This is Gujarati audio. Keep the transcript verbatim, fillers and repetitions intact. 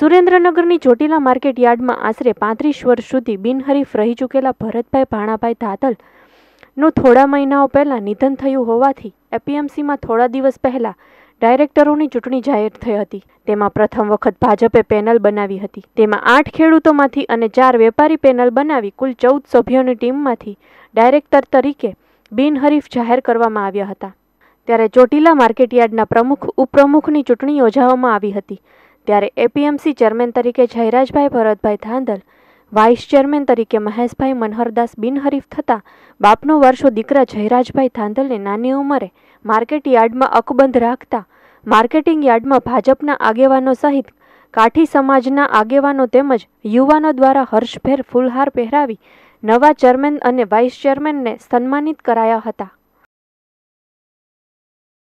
સુરેન્દ્રનગરની ચોટીલા માર્કેટ યાર્ડમાં આશરે પાંત્રીસ વર્ષ સુધી બિનહરીફ રહી ચૂકેલા ભરતભાઈ ભાણાભાઈ ધાધલનું થોડા મહિનાઓ પહેલાં નિધન થયું હોવાથી એપીએમસીમાં થોડા દિવસ પહેલાં ડાયરેક્ટરોની ચૂંટણી જાહેર થઈ હતી. તેમાં પ્રથમ વખત ભાજપે પેનલ બનાવી હતી. તેમાં આઠ ખેડૂતોમાંથી અને ચાર વેપારી પેનલ બનાવી કુલ ચૌદ સભ્યોની ટીમમાંથી ડાયરેક્ટર તરીકે બિનહરીફ જાહેર કરવામાં આવ્યા હતા. ત્યારે ચોટીલા માર્કેટયાર્ડના પ્રમુખ ઉપપ્રમુખની ચૂંટણી યોજવામાં આવી હતી. ત્યારે એપીએમસી ચેરમેન તરીકે જયરાજભાઈ ભરતભાઈ ધાંધલ, વાઇસ ચેરમેન તરીકે મહેશભાઈ મનહરદાસ બિનહરીફ થતા બાપનો વારસો દીકરા જયરાજભાઈ ધાંધલને નાની ઉંમરે માર્કેટ યાર્ડમાં અકબંધ રાખતા માર્કેટિંગ યાર્ડમાં ભાજપના આગેવાનો સહિત કાઠી સમાજના આગેવાનો તેમજ યુવાનો દ્વારા હર્ષભેર ફૂલહાર પહેરાવી નવા ચેરમેન અને વાઇસ ચેરમેનને સન્માનિત કરાયા હતા.